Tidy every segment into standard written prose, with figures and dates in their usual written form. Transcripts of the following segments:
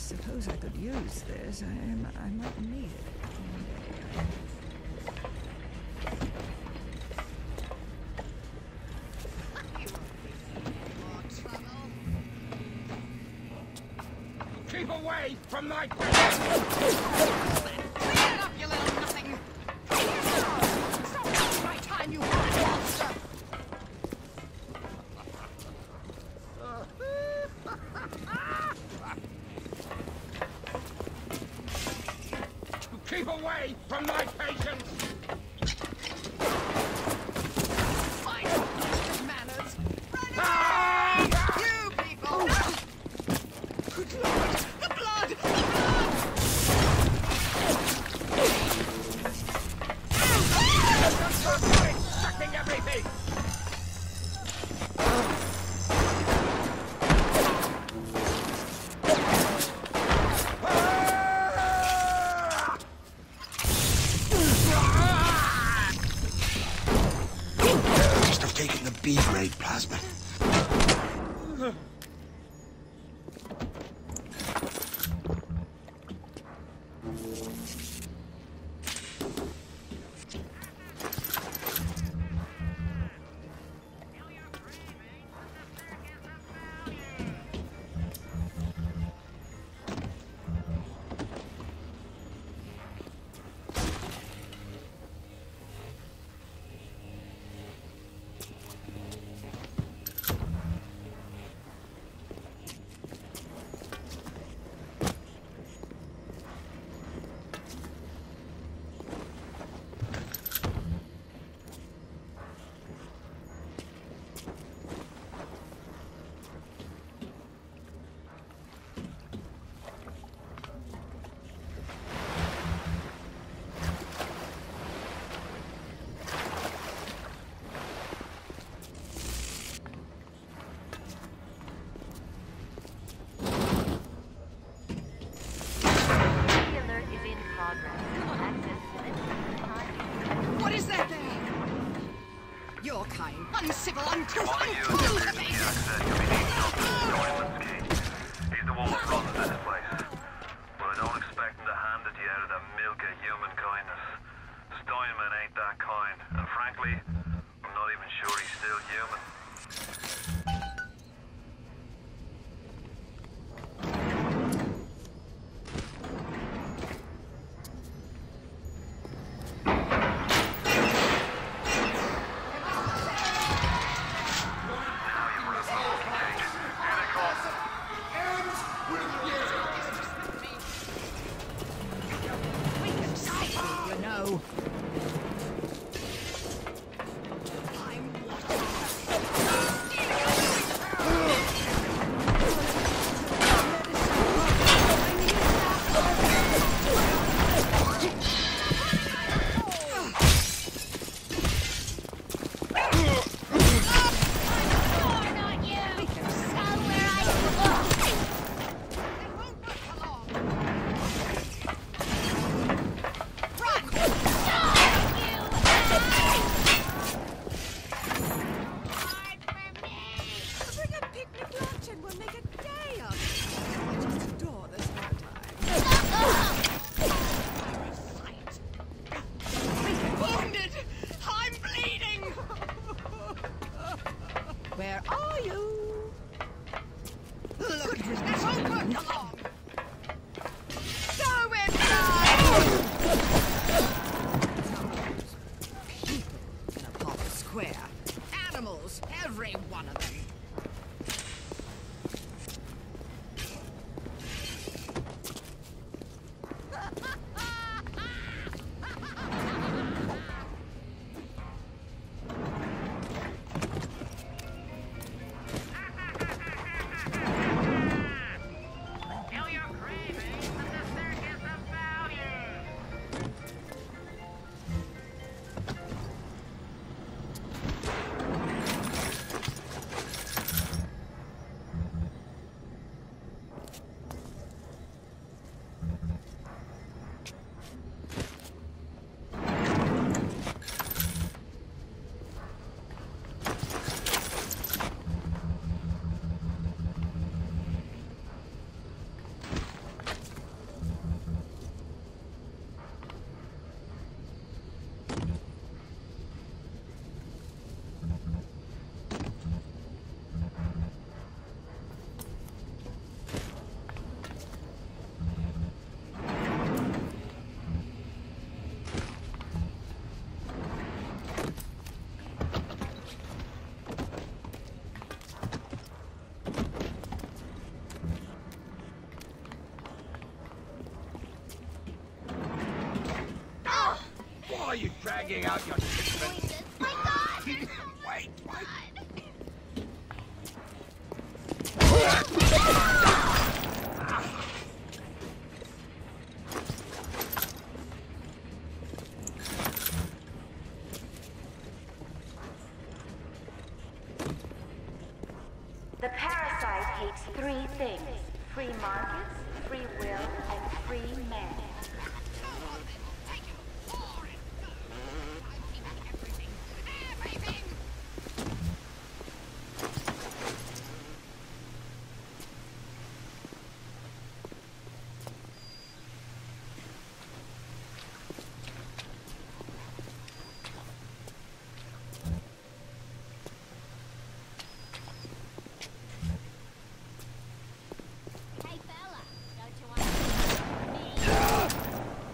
suppose I could use this. I might need it one day. Keep away from my... Up, you little nothing! Stop wasting my time, you horrid monster! Keep away from my patients! Fine, good manners! You people! Good Lord! The blood! The blood! It's sucking everything! Must have taken the B-grade plasma. What is that there? Your kind. Uncivil, uncouth, Montague, Deputy Jack said you'll be needing something from Steinman's key. He's the one that runs this place. But I don't expect him to hand it to you out of the milk of human kindness. Steinman ain't that kind, and frankly, I'm not even sure he's still human. Where are you? Look at it. Let's all work along. Go inside! People in a park square. Animals, every one of them. digging out your sixpence. My God! Wait. The parasite hates three things: free markets, free will, and free men. Everything! Hey fella, don't you want to me?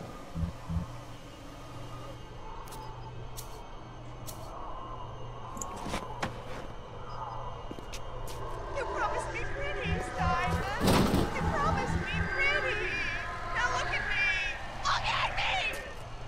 You promised me pretty, Simon. You promised me pretty. Now look at me. Look at me!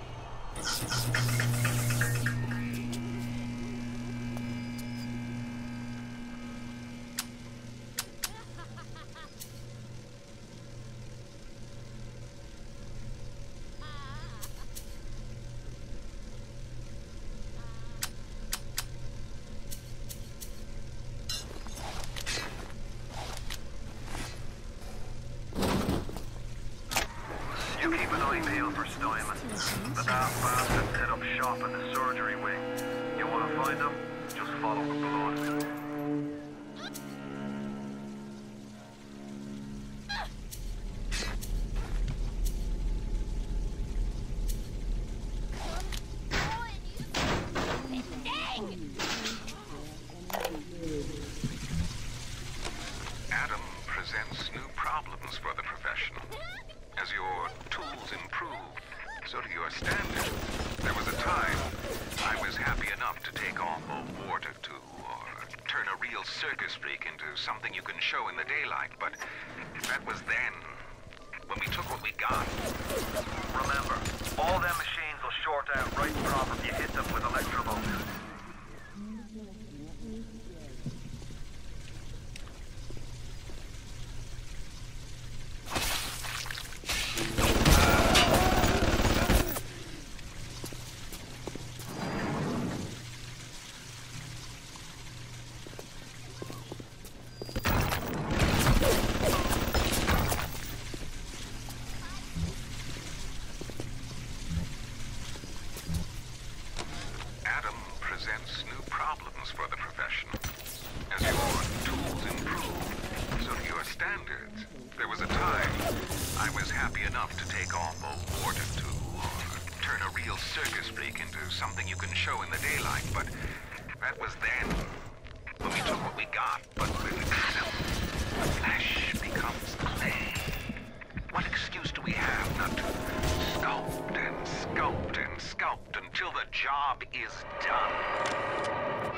You keep an eye peeled for Steinman. The daft bastard set up shop in the surgery wing. You want to find him? Just follow the blood. Adam presents new problems for the professional. As your tools improve, so do your standards. There was a time I was happy enough to take on a ward or two, or turn a real circus freak into something you can show in the daylight, but that was then, when we took what we got. Remember, all them machines will short out right and proper if you hit them with electrovolt. Adam presents new problems for the professional. As your tools improve, so do your standards. There was a time I was happy enough to take on a ward or two, or turn a real circus freak into something you can show in the daylight, but that was then, when we took what we got. But with Adam, flesh becomes clay. What excuse do we have not to sculpt and sculpt and sculpt until the job is done?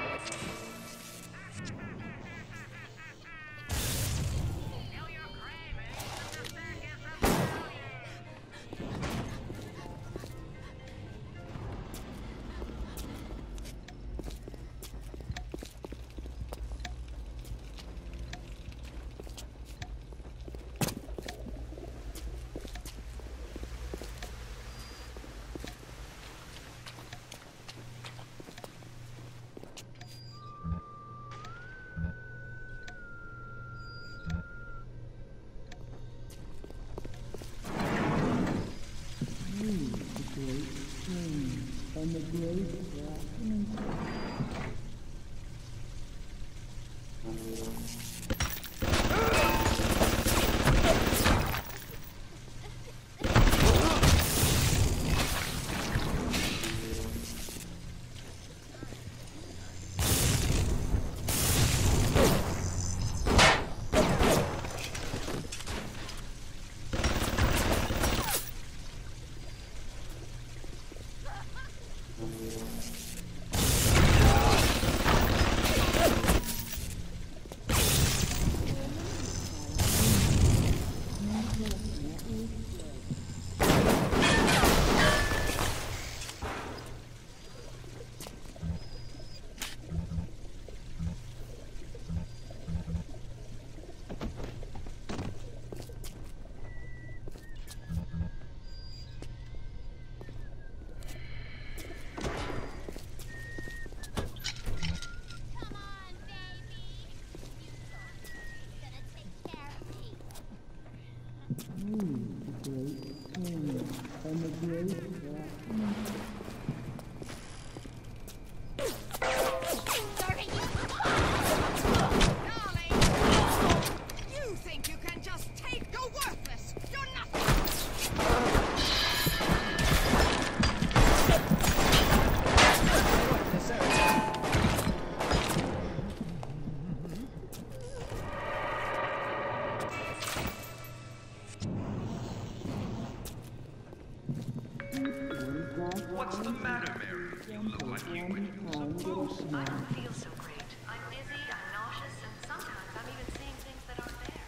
I don't feel so great. I'm dizzy, I'm nauseous, and sometimes I'm even seeing things that aren't there.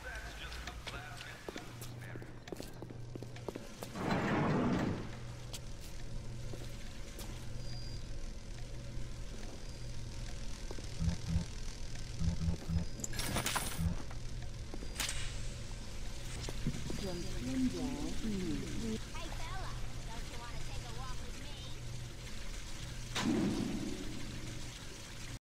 From Twin Wall,